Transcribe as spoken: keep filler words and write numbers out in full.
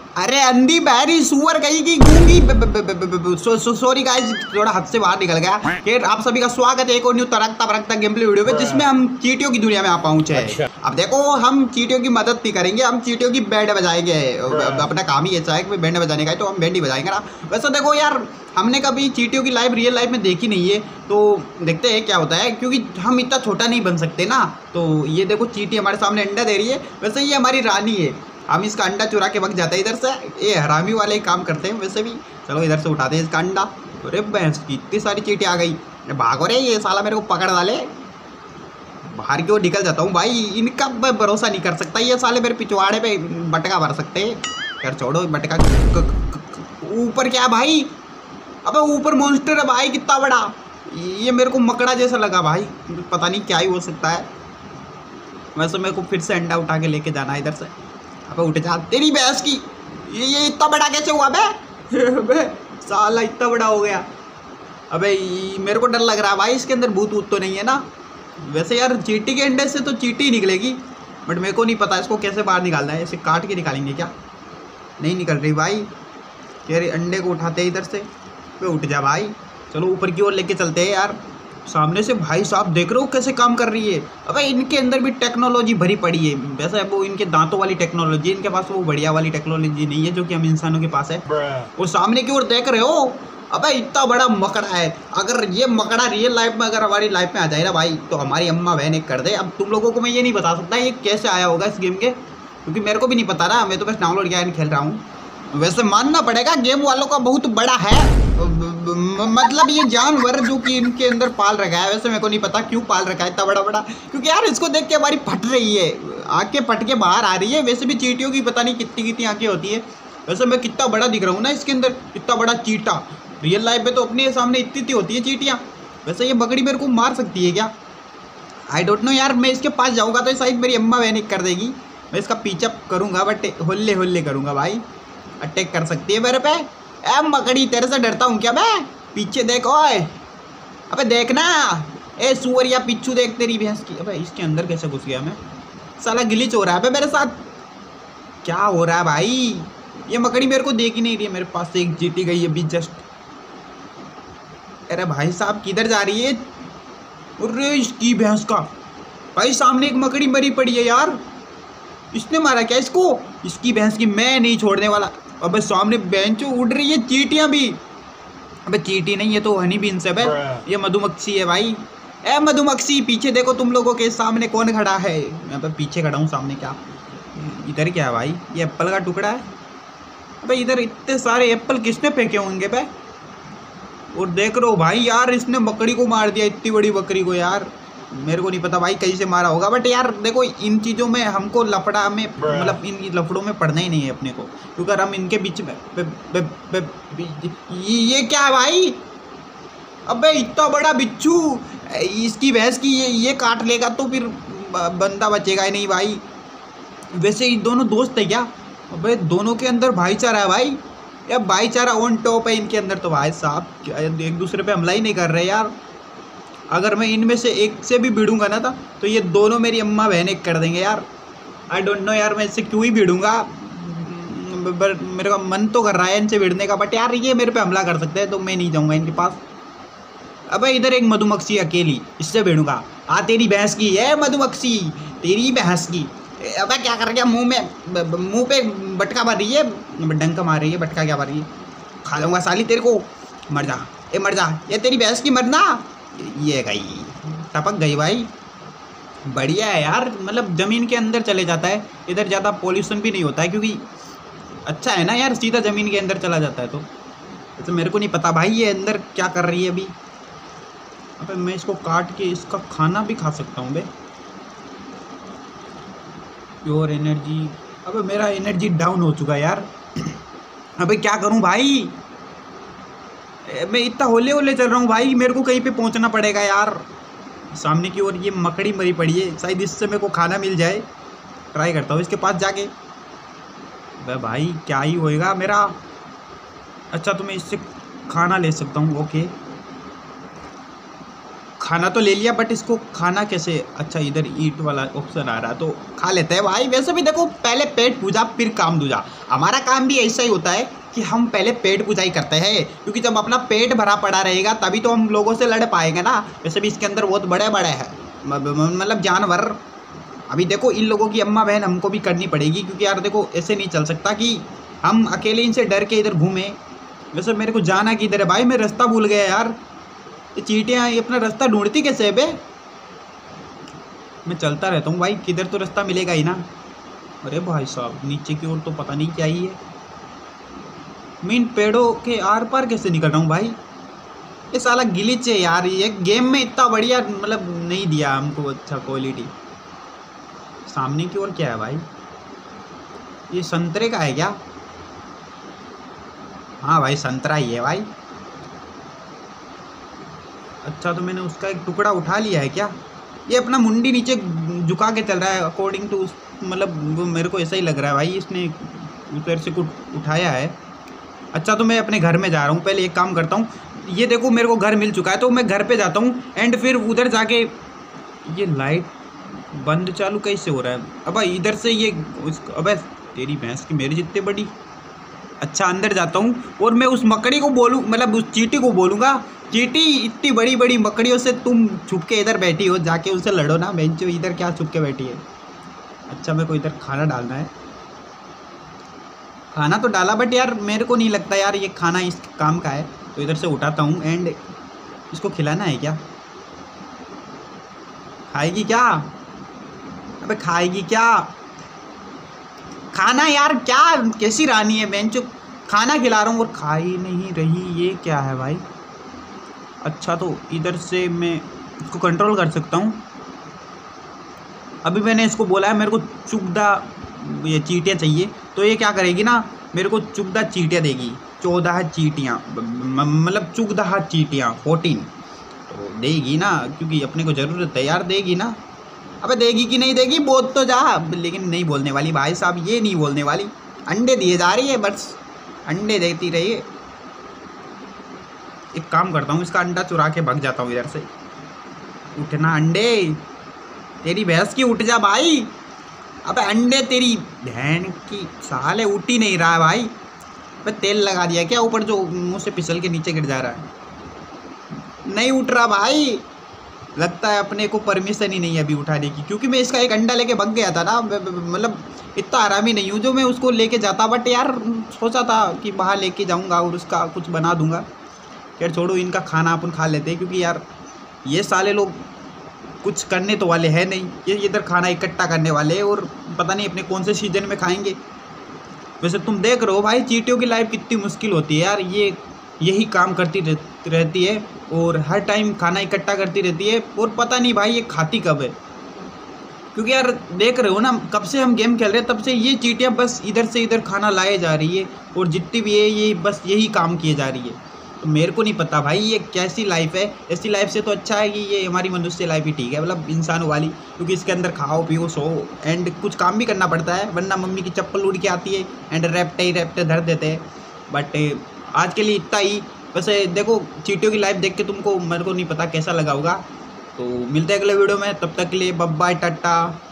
अरे अंधी बहरी सुअर गई की गूंगी। सॉरी गाइस, थोड़ा हद से बाहर निकल गया। फिर आप सभी का स्वागत है एक और न्यू तरकता भरकता गेम प्ले वीडियो में, जिसमें हम चींटियों की दुनिया में आ पहुंचे हैं। अच्छा। अब देखो, हम चींटियों की मदद नहीं करेंगे, हम चींटियों की बैंड बजाएंगे। अपना काम ही ऐसा है कि बैंड बजाने का है, तो हम बैंड ही बजाएंगे ना। वैसे देखो यार, हमने कभी चींटियों की लाइफ रियल लाइफ में देखी नहीं है, तो देखते हैं क्या होता है, क्योंकि हम इतना छोटा नहीं बन सकते ना। तो ये देखो, चींटी हमारे सामने अंडा दे रही है। वैसे ये हमारी रानी है, हम इसका अंडा चुरा के वक्त जाते हैं इधर से। ये हरामी वाले काम करते हैं वैसे भी। चलो इधर से उठाते हैं इसका अंडा। अरे भैंस की इतनी सारी चींटी आ गई, भागो रे, ये साला मेरे को पकड़ डाले। बाहर की ओर निकल जाता हूँ भाई, इनका मैं भरोसा नहीं कर सकता। ये साले मेरे पिछवाड़े पे बटका भर सकते हैं। यार छोड़ो बटका। ऊपर क्या भाई? अबे ऊपर मॉन्स्टर है भाई, कितना बड़ा। ये मेरे को मकड़ा जैसा लगा भाई, पता नहीं क्या ही हो सकता है। वैसे मेरे को फिर से अंडा उठा के लेके जाना है इधर से। अबे उठ जा, तेरी भैंस की। ये ये इतना बड़ा कैसे हुआ बे? बे साला इतना बड़ा हो गया। अबे मेरे को डर लग रहा है भाई, इसके अंदर भूत वूत तो नहीं है ना? वैसे यार चींटी के अंडे से तो चींटी ही निकलेगी, बट मेरे को नहीं पता इसको कैसे बाहर निकालना है। इसे काट के निकालेंगे क्या? नहीं निकल रही भाई। तेरे अंडे को उठाते हैं इधर से। वे उठ जा भाई, चलो ऊपर की ओर लेके चलते हैं यार। सामने से भाई साहब देख रहे हो कैसे काम कर रही है। अबे इनके अंदर भी टेक्नोलॉजी भरी पड़ी है। वैसे वो इनके दांतों वाली टेक्नोलॉजी, इनके पास वो बढ़िया वाली टेक्नोलॉजी नहीं है जो कि हम इंसानों के पास है। वो सामने की ओर देख रहे हो, अबे इतना बड़ा मकड़ा है। अगर ये मकड़ा रियल लाइफ में अगर हमारी लाइफ में आ जाए ना भाई, तो हमारी अम्मा बहन एक कर दे। अब तुम लोगों को मैं ये नहीं बता सकता ये कैसे आया होगा इस गेम के, क्योंकि मेरे को भी नहीं पता ना, मैं तो बस डाउनलोड किया खेल रहा हूँ। वैसे मानना पड़ेगा गेम वालों का बहुत बड़ा है, मतलब ये जानवर जो कि इनके अंदर पाल रखा है। वैसे मेरे को नहीं पता क्यों पाल रखा है इतना बड़ा बड़ा, क्योंकि यार इसको देख के हमारी फट रही है, आंखें फट के बाहर आ रही है। वैसे भी चींटियों की पता नहीं कितनी कितनी आंखें होती है। वैसे मैं कितना बड़ा दिख रहा हूँ ना इसके अंदर, इतना बड़ा चींटा। रियल लाइफ में तो अपने सामने इतनी इतनी होती है चींटियाँ। वैसे ये बकरी मेरे को मार सकती है क्या? आई डोंट नो यार। मैं इसके पास जाऊँगा तो शायद मेरी अम्मा बहन कर देगी। मैं इसका पीछा करूँगा बट होल्ले होल्ले करूँगा भाई। अटैक कर सकती है मेरे पे। ए मकड़ी, तेरे से डरता हूँ क्या मैं? पीछे देख ओए। अबे देखना, ए सुअरिया पिच्छू देख तेरी भैंस की। अबे इसके अंदर कैसे घुस गया मैं? साला ग्लिच हो रहा है मेरे साथ। क्या हो रहा है भाई? ये मकड़ी मेरे को देख ही नहीं रही है। मेरे पास से एक जीती गई है अभी जस्ट। अरे भाई साहब किधर जा रही है? अरे इसकी भैंस का भाई, सामने एक मकड़ी मरी पड़ी है यार। इसने मारा क्या इसको? इसकी भैंस की, मैं नहीं छोड़ने वाला। अबे सामने बेंचो उड़ रही है चींटियां भी। अबे चींटी नहीं, ये तो हनी बीन्स है भाई, ये मधुमक्खी है भाई। ए मधुमक्खी, पीछे देखो तुम लोगों के सामने कौन खड़ा है। मैं तो पीछे खड़ा हूँ, सामने क्या इधर क्या है भाई? ये एप्पल का टुकड़ा है। अबे इधर इतने सारे एप्पल किसने फेंके होंगे बे? और देख रहे हो भाई यार, इसने बकरी को मार दिया, इतनी बड़ी बकरी को यार। मेरे को नहीं पता भाई कहीं से मारा होगा, बट यार देखो इन चीज़ों में हमको लफड़ा में, मतलब इन लफड़ों में पड़ना ही नहीं है अपने को, क्योंकि अगर हम इनके बीच में बे, बे, बे, बे, ये क्या है भाई? अबे इतना बड़ा बिच्छू, इसकी भैंस की ये ये काट लेगा तो फिर बंदा बचेगा ही नहीं भाई। वैसे ये दोनों दोस्त है क्या? अबे दोनों के अंदर भाईचारा है भाई, यार भाईचारा ऑन टॉप है इनके अंदर। तो भाई साहब एक दूसरे पे हमला ही नहीं कर रहे यार। अगर मैं इनमें से एक से भी भिड़ूंगा ना था, तो ये दोनों मेरी अम्मा बहन एक कर देंगे यार। आई डोंट नो यार, मैं इससे क्यों ही भिड़ूंगा। मेरे का मन तो कर रहा है इनसे भिड़ने का, बट यार ये मेरे पे हमला कर सकते हैं, तो मैं नहीं जाऊंगा इनके पास। अबे इधर एक मधुमक्खी अकेली, इससे भिड़ूंगा। आ तेरी भैंस की है मधुमक्खी, तेरी भैंस की। अबे क्या कर गया? मुँह में मुँह पे बटका मार रही है, डंका मार रही है, बटका क्या मार रही है? खा लूँगा साली तेरे को, मर जा, ए मर जा, ये तेरी भैंस की मरना। ये गई, टपक गई भाई। बढ़िया है यार, मतलब ज़मीन के अंदर चले जाता है, इधर ज़्यादा पॉल्यूशन भी नहीं होता है, क्योंकि अच्छा है ना यार, सीधा ज़मीन के अंदर चला जाता है। तो तो मेरे को नहीं पता भाई ये अंदर क्या कर रही है अभी। अबे मैं इसको काट के इसका खाना भी खा सकता हूँ बे। Pure energy. अबे मेरा एनर्जी डाउन हो चुका है यार। अबे क्या करूँ भाई? मैं इतना होले होले चल रहा हूँ भाई, मेरे को कहीं पे पहुँचना पड़ेगा यार। सामने की ओर ये मकड़ी मरी पड़ी है, शायद इससे मेरे को खाना मिल जाए। ट्राई करता हूँ इसके पास जाके। अबे भाई क्या ही होएगा मेरा? अच्छा तो मैं इससे खाना ले सकता हूँ, ओके खाना तो ले लिया, बट इसको खाना कैसे? अच्छा इधर ईट वाला ऑप्शन आ रहा, तो खा लेते हैं भाई। वैसे भी देखो, पहले पेट पूजा फिर काम दूजा। हमारा काम भी ऐसा ही होता है कि हम पहले पेट पूजा ही करते हैं, क्योंकि जब अपना पेट भरा पड़ा रहेगा तभी तो हम लोगों से लड़ पाएंगे ना। वैसे भी इसके अंदर बहुत बड़े बड़े हैं मतलब जानवर। अभी देखो इन लोगों की अम्मा बहन हमको भी करनी पड़ेगी, क्योंकि यार देखो ऐसे नहीं चल सकता कि हम अकेले इनसे डर के इधर घूमें। वैसे मेरे को जाना किधर है भाई? मैं रास्ता भूल गया यार। ये चींटियाँ ये अपना रास्ता ढूंढती कैसे है बे? मैं चलता रहता हूँ भाई, किधर तो रास्ता मिलेगा ही ना। अरे भाई साहब नीचे की ओर तो पता नहीं क्या ही है। मैं इन पेड़ों के आर पार कैसे निकल रहा हूँ भाई? ये साला ग्लिच है यार। ये गेम में इतना बढ़िया मतलब नहीं दिया हमको अच्छा क्वालिटी। सामने की ओर क्या है भाई? ये संतरे का है क्या? हाँ भाई संतरा ही है भाई। अच्छा तो मैंने उसका एक टुकड़ा उठा लिया है क्या? ये अपना मुंडी नीचे झुका के चल रहा है अकॉर्डिंग टू मतलब वो मेरे को ऐसा ही लग रहा है भाई, इसने ऊपर से कुछ उठाया है। अच्छा तो मैं अपने घर में जा रहा हूँ, पहले एक काम करता हूँ। ये देखो मेरे को घर मिल चुका है, तो मैं घर पे जाता हूँ एंड फिर उधर जाके ये लाइट बंद चालू कैसे हो रहा है? अब इधर से ये अब तेरी भैंस की मेरी जितनी बड़ी। अच्छा अंदर जाता हूँ और मैं उस मकड़ी को बोलूँ मतलब उस चींटी को बोलूँगा, चींटी इतनी बड़ी बड़ी मकड़ियों से तुम छुप के इधर बैठी हो, जाके उनसे लड़ो ना बेंचो, इधर क्या छुप के बैठी है? अच्छा मेरे को इधर खाना डालना है। खाना तो डाला बट यार मेरे को नहीं लगता यार ये खाना इस काम का है, तो इधर से उठाता हूँ एंड इसको खिलाना है क्या? खाएगी क्या? अबे खाएगी क्या? खाना यार क्या कैसी रानी है बेंचो, खाना खिला रहा हूँ और खा ही नहीं रही, ये क्या है भाई? अच्छा तो इधर से मैं इसको कंट्रोल कर सकता हूँ। अभी मैंने इसको बोला है मेरे को चुगदा ये चींटियाँ चाहिए, तो ये क्या करेगी ना मेरे को चुगदा चींटियाँ देगी। चौदह चींटियाँ मतलब चुगदा चींटियाँ फोर्टीन तो देगी ना, क्योंकि अपने को ज़रूरत है यार, देगी ना। अबे देगी कि नहीं देगी बोल तो जा, लेकिन नहीं बोलने वाली भाई साहब, ये नहीं बोलने वाली। अंडे दिए जा रही है, बस अंडे देती रहिए। एक काम करता हूँ इसका अंडा चुरा के भाग जाता हूँ इधर से। उठना अंडे, तेरी भैंस की उठ जा भाई। अबे अंडे तेरी बहन की साले उठ ही नहीं रहा है भाई। अबे तेल लगा दिया क्या ऊपर जो मुँह से फिसल के नीचे गिर जा रहा है? नहीं उठ रहा भाई, लगता है अपने को परमिशन ही नहीं है अभी उठाने की, क्योंकि मैं इसका एक अंडा लेके भाग गया था ना। मतलब इतना आरामी नहीं हूँ जो मैं उसको लेके जाता, बट यार सोचा था कि बाहर लेके जाऊँगा और उसका कुछ बना दूँगा। यार छोड़ो, इनका खाना अपन खा लेते हैं, क्योंकि यार ये साले लोग कुछ करने तो वाले हैं नहीं, ये इधर खाना इकट्ठा करने वाले हैं और पता नहीं अपने कौन से सीजन में खाएंगे। वैसे तुम देख रहे हो भाई चींटियों की लाइफ कितनी मुश्किल होती है यार, ये यही काम करती रहती है और हर टाइम खाना इकट्ठा करती रहती है और पता नहीं भाई ये खाती कब है। क्योंकि यार देख रहे हो ना कब से हम गेम खेल रहे हैं तब से ये चींटियाँ बस इधर से इधर खाना लाए जा रही है और जितनी भी है ये बस यही काम किए जा रही है। तो मेरे को नहीं पता भाई ये कैसी लाइफ है। ऐसी लाइफ से तो अच्छा है कि ये हमारी मनुष्य लाइफ ही ठीक है, मतलब इंसानों वाली, क्योंकि इसके अंदर खाओ पियो सो एंड कुछ काम भी करना पड़ता है, वरना मम्मी की चप्पल उड़ के आती है एंड रेपटे ही रेपटे धर देते हैं। बट आज के लिए इतना ही। वैसे देखो चींटियों की लाइफ देख के तुमको मेरे को नहीं पता कैसा लगा होगा। तो मिलते हैं अगले वीडियो में, तब तक के लिए बाय बाय टाटा।